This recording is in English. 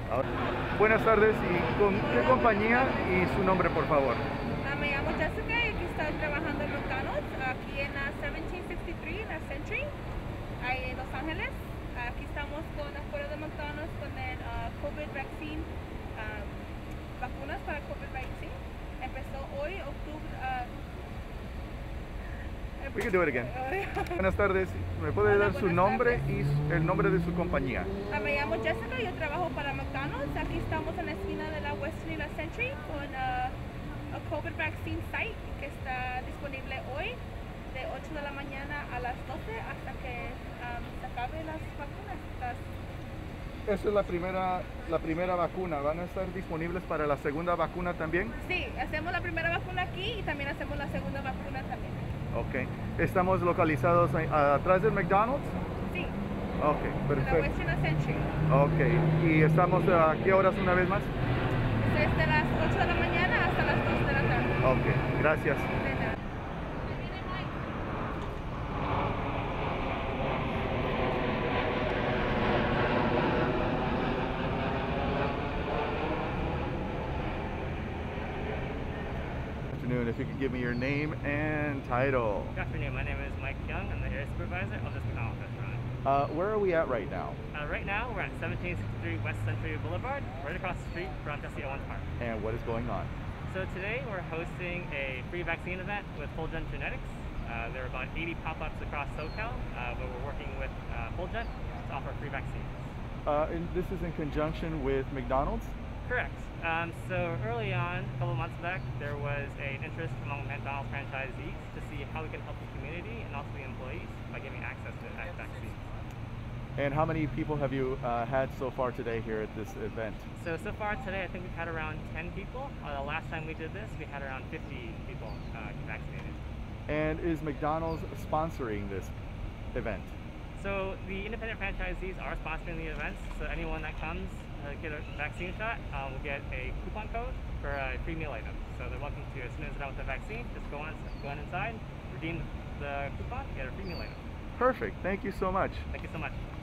Buenas tardes, ¿y con qué compañía y su nombre, por favor? Me llamo Jessica y aquí estoy trabajando en McDonald's, aquí en 1763 en la Century, ahí en Los Ángeles. Aquí estamos con afuera de McDonald's con el COVID vaccine, vacunas para COVID vaccine. Empezó hoy, octubre. We can do it again. Buenas tardes, ¿me puede Hola, dar su buenas nombre tardes. y el nombre de su compañía? Me llamo Jessica, yo trabajo para McDonald's. Aquí estamos en la esquina de la Western y la Century con el COVID vaccine site que está disponible hoy de 8 de la mañana a las 12 hasta que se acaben las vacunas. Esa es la primera vacuna. ¿Van a estar disponibles para la segunda vacuna también? Sí, hacemos la primera vacuna aquí y también hacemos la segunda vacuna también. Ok. ¿Estamos localizados atrás del McDonald's? Sí, Ok, en la perfecto. Western y la Century. Ok. ¿Y estamos a qué horas una vez más? Desde las 8 de la mañana hasta las 2 de la tarde. Ok, gracias. De nada. Afternoon, if you could give me your name and title. Good afternoon, my name is Mike Young. I'm the area supervisor of this McDonald's restaurant. Where are we at right now? Right now, we're at 1763 West Century Boulevard, right across the street from Jesse Owens Park. And what is going on? So today, we're hosting a free vaccine event with Fulgent Genetics. There are about 80 pop-ups across SoCal, but we're working with Fulgent to offer free vaccines. And this is in conjunction with McDonald's? Correct. So early on, a couple months back, there was an interest among McDonald's franchisees to see how we can help the community and also the employees by giving access to vaccines. And how many people have you had so far today here at this event? So far today, I think we've had around 10 people. The last time we did this, we had around 50 people vaccinated. And is McDonald's sponsoring this event? So the independent franchisees are sponsoring the events. So anyone that comes to get a vaccine shot will get a coupon code for a free meal item. So they're welcome to, as soon as they're done with the vaccine, just go on inside, redeem the coupon, get a free meal item. Perfect. Thank you so much. Thank you so much.